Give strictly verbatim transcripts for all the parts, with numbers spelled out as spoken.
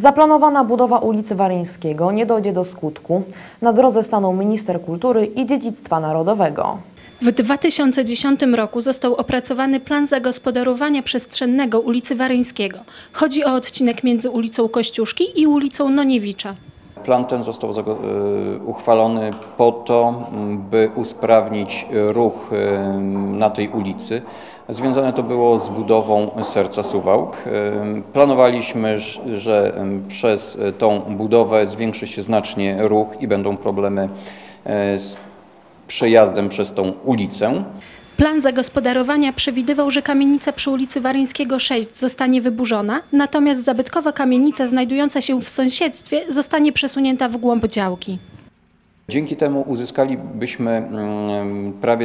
Zaplanowana budowa ulicy Waryńskiego nie dojdzie do skutku. Na drodze stanął minister kultury i dziedzictwa narodowego. W dwa tysiące dziesiątym roku został opracowany plan zagospodarowania przestrzennego ulicy Waryńskiego. Chodzi o odcinek między ulicą Kościuszki i ulicą Noniewicza. Plan ten został uchwalony po to, by usprawnić ruch na tej ulicy. Związane to było z budową Serca Suwałk. Planowaliśmy, że przez tą budowę zwiększy się znacznie ruch i będą problemy z przejazdem przez tą ulicę. Plan zagospodarowania przewidywał, że kamienica przy ulicy Waryńskiego sześć zostanie wyburzona, natomiast zabytkowa kamienica znajdująca się w sąsiedztwie zostanie przesunięta w głąb działki. Dzięki temu uzyskalibyśmy prawie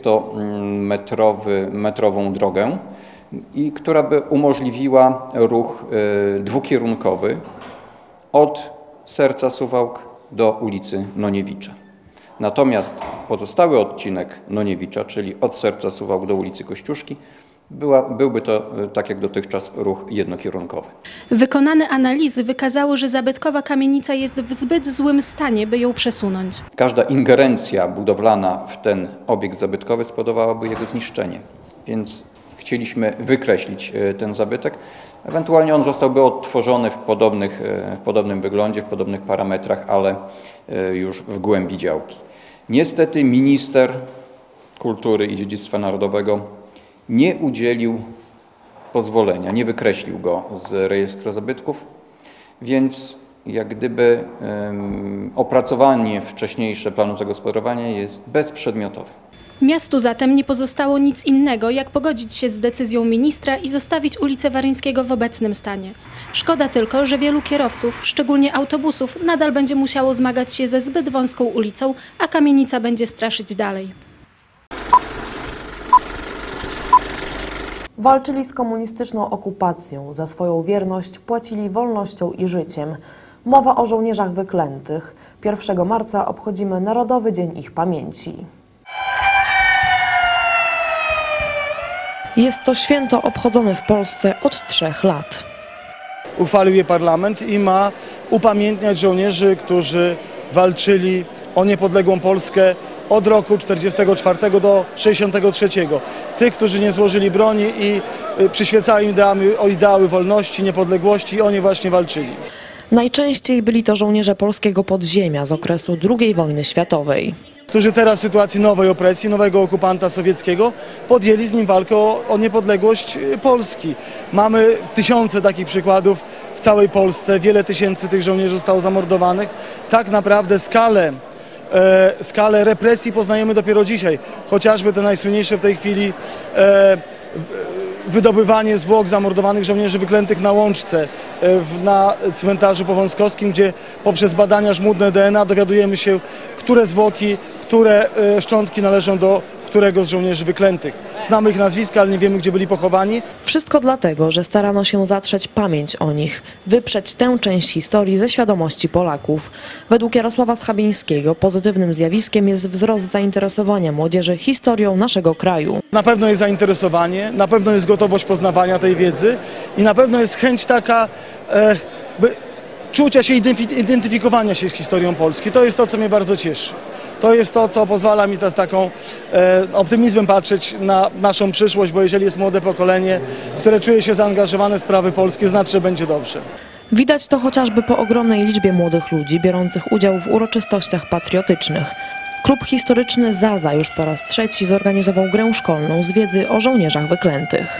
dwudziestometrową drogę, i która by umożliwiła ruch dwukierunkowy od Serca Suwałk do ulicy Noniewicza. Natomiast pozostały odcinek Noniewicza, czyli od Serca Suwałk do ulicy Kościuszki, była, byłby to, tak jak dotychczas, ruch jednokierunkowy. Wykonane analizy wykazały, że zabytkowa kamienica jest w zbyt złym stanie, by ją przesunąć. Każda ingerencja budowlana w ten obiekt zabytkowy spowodowałaby jego zniszczenie, więc chcieliśmy wykreślić ten zabytek. Ewentualnie on zostałby odtworzony w, podobnych, w podobnym wyglądzie, w podobnych parametrach, ale już w głębi działki. Niestety minister kultury i dziedzictwa narodowego nie udzielił pozwolenia, nie wykreślił go z rejestru zabytków, więc jak gdyby um, opracowanie wcześniejsze planu zagospodarowania jest bezprzedmiotowe. Miastu zatem nie pozostało nic innego, jak pogodzić się z decyzją ministra i zostawić ulicę Waryńskiego w obecnym stanie. Szkoda tylko, że wielu kierowców, szczególnie autobusów, nadal będzie musiało zmagać się ze zbyt wąską ulicą, a kamienica będzie straszyć dalej. Walczyli z komunistyczną okupacją, za swoją wierność płacili wolnością i życiem. Mowa o żołnierzach wyklętych. pierwszego marca obchodzimy Narodowy Dzień ich pamięci. Jest to święto obchodzone w Polsce od trzech lat. Uchwalił je parlament i ma upamiętniać żołnierzy, którzy walczyli o niepodległą Polskę od roku czterdziestego czwartego do sześćdziesiątego trzeciego. Tych, którzy nie złożyli broni i przyświecały im ideały, o ideały wolności, niepodległości, oni właśnie walczyli. Najczęściej byli to żołnierze polskiego podziemia z okresu drugiej wojny światowej, którzy teraz w sytuacji nowej opresji, nowego okupanta sowieckiego podjęli z nim walkę o, o niepodległość Polski. Mamy tysiące takich przykładów w całej Polsce, wiele tysięcy tych żołnierzy zostało zamordowanych. Tak naprawdę skalę, e, skalę represji poznajemy dopiero dzisiaj, chociażby te najsłynniejsze w tej chwili e, wydobywanie zwłok zamordowanych żołnierzy wyklętych na Łączce, na cmentarzu powązkowskim, gdzie poprzez badania żmudne D N A dowiadujemy się, które zwłoki, które szczątki należą do którego z żołnierzy wyklętych. Znamy ich nazwiska, ale nie wiemy, gdzie byli pochowani. Wszystko dlatego, że starano się zatrzeć pamięć o nich, wyprzeć tę część historii ze świadomości Polaków. Według Jarosława Schabińskiego pozytywnym zjawiskiem jest wzrost zainteresowania młodzieży historią naszego kraju. Na pewno jest zainteresowanie, na pewno jest gotowość poznawania tej wiedzy i na pewno jest chęć taka, e, by czucia się, identyfikowania się z historią Polski. To jest to, co mnie bardzo cieszy. To jest to, co pozwala mi z taką e, optymizmem patrzeć na naszą przyszłość, bo jeżeli jest młode pokolenie, które czuje się zaangażowane w sprawy polskie, znaczy, że będzie dobrze. Widać to chociażby po ogromnej liczbie młodych ludzi biorących udział w uroczystościach patriotycznych. Klub historyczny Zaza już po raz trzeci zorganizował grę szkolną z wiedzy o żołnierzach wyklętych.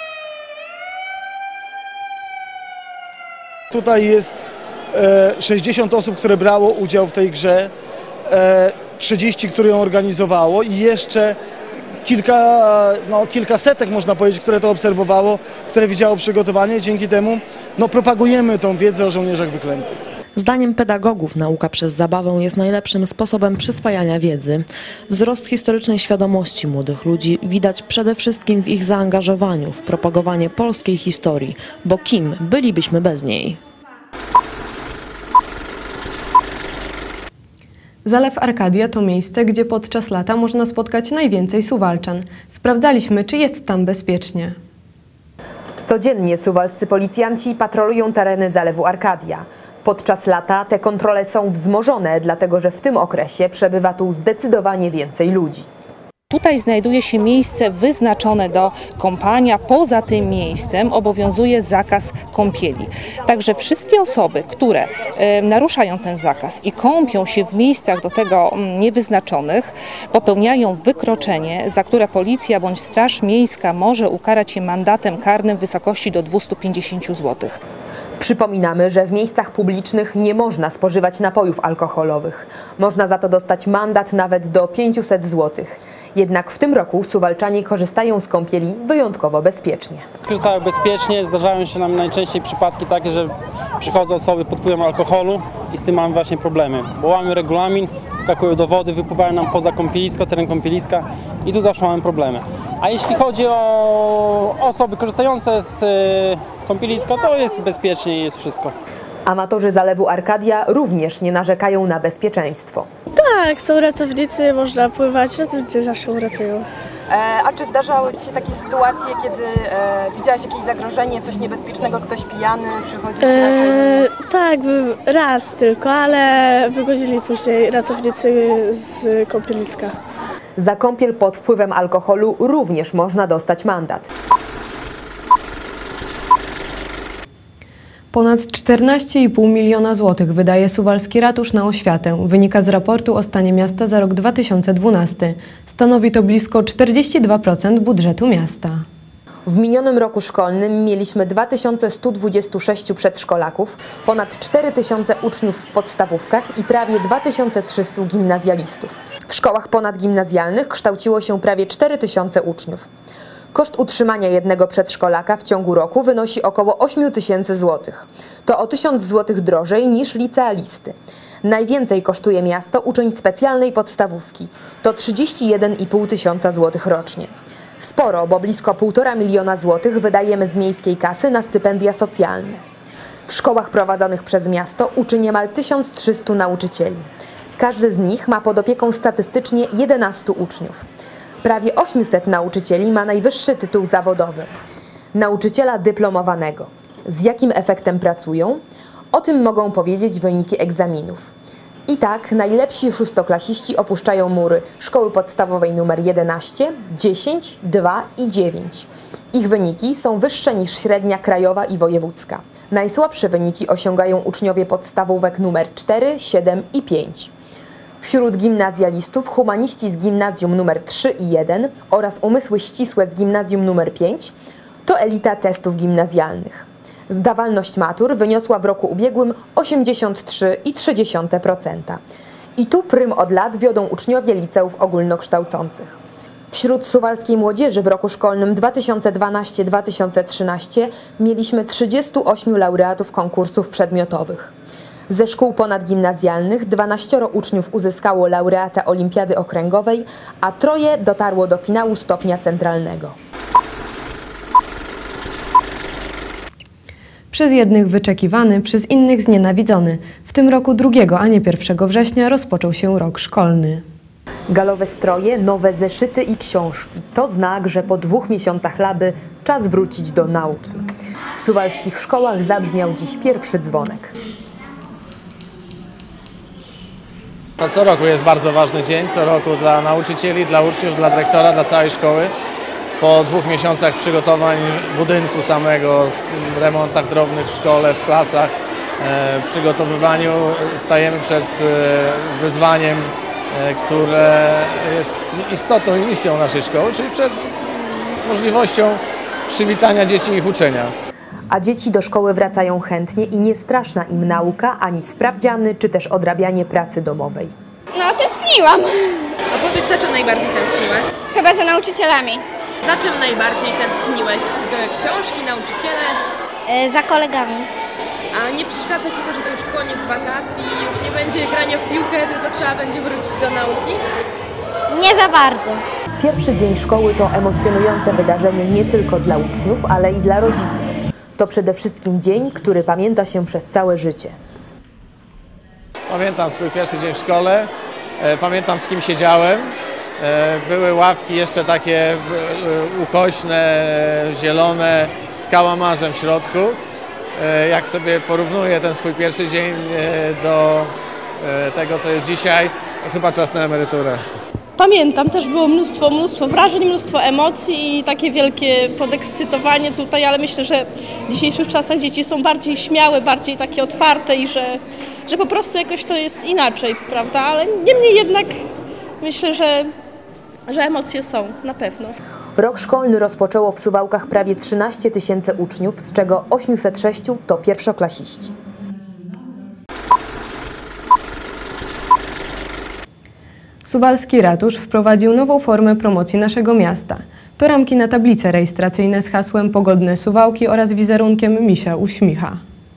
Tutaj jest e, sześćdziesiąt osób, które brało udział w tej grze, e, trzydzieści, które ją organizowało i jeszcze kilka, no, kilkasetek, można powiedzieć, które to obserwowało, które widziało przygotowanie. Dzięki temu no, propagujemy tą wiedzę o żołnierzach wyklętych. Zdaniem pedagogów nauka przez zabawę jest najlepszym sposobem przyswajania wiedzy. Wzrost historycznej świadomości młodych ludzi widać przede wszystkim w ich zaangażowaniu w propagowanie polskiej historii, bo kim bylibyśmy bez niej? Zalew Arkadia to miejsce, gdzie podczas lata można spotkać najwięcej Suwalczan. Sprawdzaliśmy, czy jest tam bezpiecznie. Codziennie suwalscy policjanci patrolują tereny Zalewu Arkadia. Podczas lata te kontrole są wzmożone, dlatego że w tym okresie przebywa tu zdecydowanie więcej ludzi. Tutaj znajduje się miejsce wyznaczone do kąpania. Poza tym miejscem obowiązuje zakaz kąpieli. Także wszystkie osoby, które e, naruszają ten zakaz i kąpią się w miejscach do tego m, niewyznaczonych, popełniają wykroczenie, za które policja bądź Straż Miejska może ukarać je mandatem karnym w wysokości do dwieście pięćdziesiąt złotych. Przypominamy, że w miejscach publicznych nie można spożywać napojów alkoholowych. Można za to dostać mandat nawet do pięćset złotych. Jednak w tym roku suwalczanie korzystają z kąpieli wyjątkowo bezpiecznie. Korzystają bezpiecznie, zdarzają się nam najczęściej przypadki takie, że przychodzą osoby pod wpływem alkoholu i z tym mamy właśnie problemy. Bo łamią regulamin, skakują do wody, wypływają nam poza kąpielisko, teren kąpieliska i tu zawsze mamy problemy. A jeśli chodzi o osoby korzystające z kąpieliska, to jest bezpiecznie i jest wszystko. Amatorzy Zalewu Arkadia również nie narzekają na bezpieczeństwo. Tak, są ratownicy, można pływać, ratownicy zawsze uratują. E, a czy zdarzały Ci się takie sytuacje, kiedy e, widziałaś jakieś zagrożenie, coś niebezpiecznego, ktoś pijany przychodził? E, tak, raz tylko, ale wygodzili później ratownicy z kąpieliska. Za kąpiel pod wpływem alkoholu również można dostać mandat. Ponad czternaście i pół miliona złotych wydaje suwalski ratusz na oświatę, wynika z raportu o stanie miasta za rok dwa tysiące dwunasty. Stanowi to blisko czterdzieści dwa procent budżetu miasta. W minionym roku szkolnym mieliśmy dwa tysiące sto dwadzieścia sześć przedszkolaków, ponad cztery tysiące uczniów w podstawówkach i prawie dwa tysiące trzysta gimnazjalistów. W szkołach ponadgimnazjalnych kształciło się prawie cztery tysiące uczniów. Koszt utrzymania jednego przedszkolaka w ciągu roku wynosi około osiem tysięcy złotych. To o tysiąc złotych drożej niż licealisty. Najwięcej kosztuje miasto uczeń specjalnej podstawówki. To trzydzieści jeden i pół tysiąca złotych rocznie. Sporo, bo blisko półtora miliona złotych wydajemy z miejskiej kasy na stypendia socjalne. W szkołach prowadzonych przez miasto uczy niemal tysiąc trzysta nauczycieli. Każdy z nich ma pod opieką statystycznie jedenastu uczniów. Prawie osiemset nauczycieli ma najwyższy tytuł zawodowy – nauczyciela dyplomowanego. Z jakim efektem pracują? O tym mogą powiedzieć wyniki egzaminów. I tak najlepsi szóstoklasiści opuszczają mury szkoły podstawowej nr jedenaście, dziesięć, dwa i dziewięć. Ich wyniki są wyższe niż średnia krajowa i wojewódzka. Najsłabsze wyniki osiągają uczniowie podstawówek nr cztery, siedem i pięć. Wśród gimnazjalistów humaniści z gimnazjum nr trzy i jeden oraz umysły ścisłe z gimnazjum nr pięć to elita testów gimnazjalnych. Zdawalność matur wyniosła w roku ubiegłym osiemdziesiąt trzy i trzy dziesiąte procent. I tu prym od lat wiodą uczniowie liceów ogólnokształcących. Wśród suwalskiej młodzieży w roku szkolnym dwa tysiące dwunastym dwa tysiące trzynastym mieliśmy trzydziestu ośmiu laureatów konkursów przedmiotowych. Ze szkół ponadgimnazjalnych dwanaścioro uczniów uzyskało laureatę Olimpiady Okręgowej, a troje dotarło do finału stopnia centralnego. Przez jednych wyczekiwany, przez innych znienawidzony. W tym roku drugiego, a nie pierwszego września rozpoczął się rok szkolny. Galowe stroje, nowe zeszyty i książki. To znak, że po dwóch miesiącach laby czas wrócić do nauki. W suwalskich szkołach zabrzmiał dziś pierwszy dzwonek. To co roku jest bardzo ważny dzień, co roku dla nauczycieli, dla uczniów, dla dyrektora, dla całej szkoły. Po dwóch miesiącach przygotowań budynku samego, remontach drobnych w szkole, w klasach, e, przygotowywaniu stajemy przed e, wyzwaniem, e, które jest istotą i misją naszej szkoły, czyli przed możliwością przywitania dzieci i ich uczenia. A dzieci do szkoły wracają chętnie i nie straszna im nauka, ani sprawdziany, czy też odrabianie pracy domowej. No, tęskniłam. A powiedz, za czym najbardziej tęskniłaś? Chyba za nauczycielami. Za czym najbardziej tęskniłeś? Książki, nauczyciele? Yy, za kolegami. A nie przeszkadza Ci to, że to już koniec wakacji, już nie będzie grania w piłkę, tylko trzeba będzie wrócić do nauki? Nie za bardzo. Pierwszy dzień szkoły to emocjonujące wydarzenie nie tylko dla uczniów, ale i dla rodziców. To przede wszystkim dzień, który pamięta się przez całe życie. Pamiętam swój pierwszy dzień w szkole, pamiętam z kim siedziałem, Były ławki jeszcze takie ukośne, zielone, z kałamarzem w środku. Jak sobie porównuję ten swój pierwszy dzień do tego, co jest dzisiaj, to chyba czas na emeryturę. Pamiętam, też było mnóstwo, mnóstwo wrażeń, mnóstwo emocji i takie wielkie podekscytowanie tutaj, ale myślę, że w dzisiejszych czasach dzieci są bardziej śmiałe, bardziej takie otwarte i że, że po prostu jakoś to jest inaczej, prawda? Ale niemniej jednak myślę, że, że emocje są, na pewno. Rok szkolny rozpoczęło w Suwałkach prawie trzynaście tysięcy uczniów, z czego osiemset sześć to pierwszoklasiści. Suwalski Ratusz wprowadził nową formę promocji naszego miasta. To ramki na tablice rejestracyjne z hasłem Pogodne Suwałki oraz wizerunkiem misia uśmicha.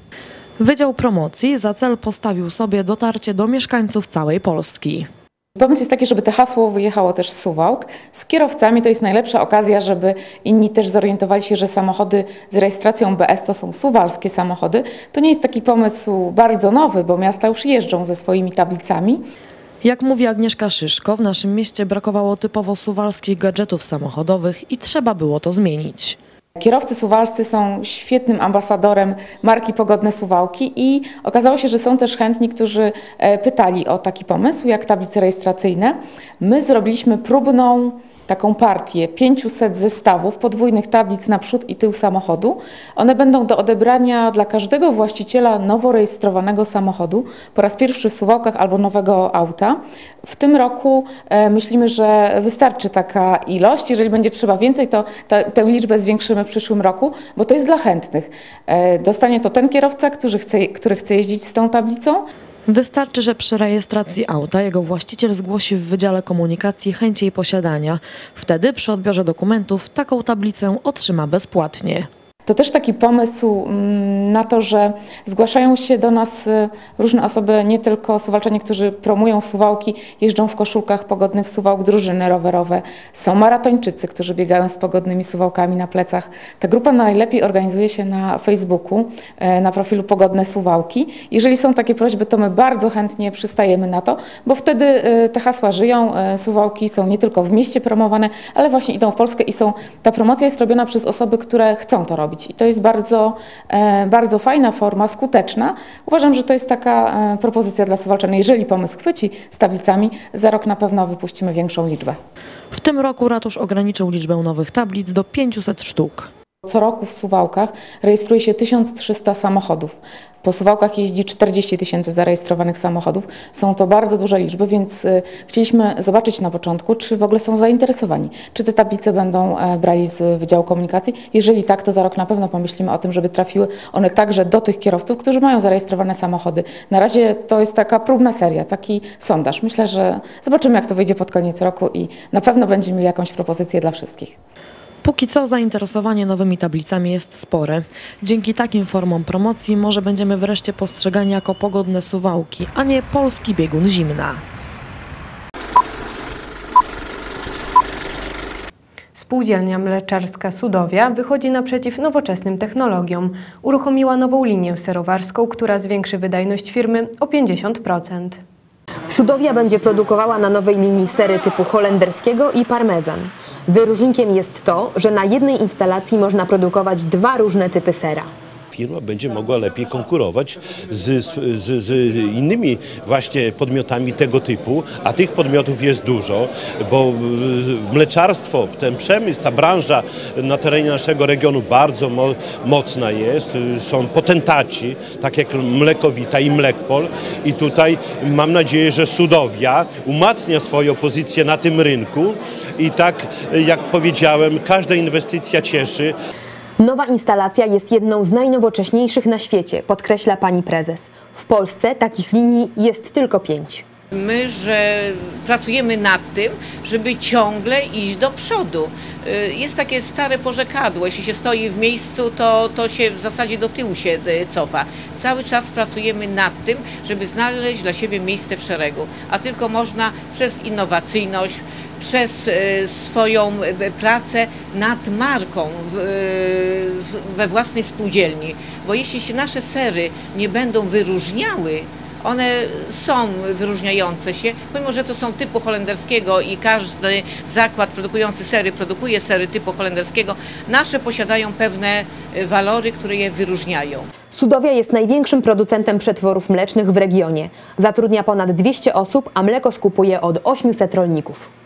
Wydział Promocji za cel postawił sobie dotarcie do mieszkańców całej Polski. Pomysł jest taki, żeby to hasło wyjechało też z Suwałk. Z kierowcami to jest najlepsza okazja, żeby inni też zorientowali się, że samochody z rejestracją B S to są suwalskie samochody. To nie jest taki pomysł bardzo nowy, bo miasta już jeżdżą ze swoimi tablicami. Jak mówi Agnieszka Szyszko, w naszym mieście brakowało typowo suwalskich gadżetów samochodowych i trzeba było to zmienić. Kierowcy suwalscy są świetnym ambasadorem marki Pogodne Suwałki i okazało się, że są też chętni, którzy pytali o taki pomysł, jak tablice rejestracyjne. My zrobiliśmy próbną taką partię pięciuset zestawów podwójnych tablic na przód i tył samochodu. One będą do odebrania dla każdego właściciela nowo rejestrowanego samochodu po raz pierwszy w Suwałkach albo nowego auta. W tym roku e, myślimy, że wystarczy taka ilość. Jeżeli będzie trzeba więcej, to ta, tę liczbę zwiększymy w przyszłym roku, bo to jest dla chętnych. E, dostanie to ten kierowca, który chce, który chce jeździć z tą tablicą. Wystarczy, że przy rejestracji auta jego właściciel zgłosi w Wydziale Komunikacji chęć jej posiadania. Wtedy przy odbiorze dokumentów taką tablicę otrzyma bezpłatnie. To też taki pomysł na to, że zgłaszają się do nas różne osoby, nie tylko suwalczanie, którzy promują Suwałki, jeżdżą w koszulkach Pogodnych Suwałk, drużyny rowerowe. Są maratończycy, którzy biegają z pogodnymi Suwałkami na plecach. Ta grupa najlepiej organizuje się na Facebooku, na profilu Pogodne Suwałki. Jeżeli są takie prośby, to my bardzo chętnie przystajemy na to, bo wtedy te hasła żyją. Suwałki są nie tylko w mieście promowane, ale właśnie idą w Polskę i są, ta promocja jest robiona przez osoby, które chcą to robić. I to jest bardzo, bardzo fajna forma, skuteczna. Uważam, że to jest taka propozycja dla suwalczan. Jeżeli pomysł chwyci z tablicami, za rok na pewno wypuścimy większą liczbę. W tym roku ratusz ograniczył liczbę nowych tablic do pięciuset sztuk. Co roku w Suwałkach rejestruje się tysiąc trzysta samochodów. Po Suwałkach jeździ czterdzieści tysięcy zarejestrowanych samochodów. Są to bardzo duże liczby, więc y, chcieliśmy zobaczyć na początku, czy w ogóle są zainteresowani. Czy te tablice będą e, brali z Wydziału Komunikacji. Jeżeli tak, to za rok na pewno pomyślimy o tym, żeby trafiły one także do tych kierowców, którzy mają zarejestrowane samochody. Na razie to jest taka próbna seria, taki sondaż. Myślę, że zobaczymy, jak to wyjdzie pod koniec roku i na pewno będziemy mieli jakąś propozycję dla wszystkich. Póki co zainteresowanie nowymi tablicami jest spore. Dzięki takim formom promocji może będziemy wreszcie postrzegani jako Pogodne Suwałki, a nie polski biegun zimna. Spółdzielnia Mleczarska Sudowia wychodzi naprzeciw nowoczesnym technologiom. Uruchomiła nową linię serowarską, która zwiększy wydajność firmy o pięćdziesiąt procent. Sudowia będzie produkowała na nowej linii sery typu holenderskiego i parmezan. Wyróżnikiem jest to, że na jednej instalacji można produkować dwa różne typy sera. Firma będzie mogła lepiej konkurować z, z, z innymi właśnie podmiotami tego typu, a tych podmiotów jest dużo, bo mleczarstwo, ten przemysł, ta branża na terenie naszego regionu bardzo mo mocna jest, są potentaci, tak jak Mlekowita i Mlekpol i tutaj mam nadzieję, że Sudowia umacnia swoją pozycję na tym rynku i tak jak powiedziałem, każda inwestycja cieszy. Nowa instalacja jest jedną z najnowocześniejszych na świecie, podkreśla pani prezes. W Polsce takich linii jest tylko pięć. My, że pracujemy nad tym, żeby ciągle iść do przodu. Jest takie stare porzekadło, jeśli się stoi w miejscu, to, to się w zasadzie do tyłu się cofa. Cały czas pracujemy nad tym, żeby znaleźć dla siebie miejsce w szeregu, a tylko można przez innowacyjność, przez swoją pracę nad marką we własnej spółdzielni. Bo jeśli się nasze sery nie będą wyróżniały one są wyróżniające się, mimo że to są typu holenderskiego i każdy zakład produkujący sery produkuje sery typu holenderskiego, nasze posiadają pewne walory, które je wyróżniają. Sudowia jest największym producentem przetworów mlecznych w regionie. Zatrudnia ponad dwieście osób, a mleko skupuje od ośmiuset rolników.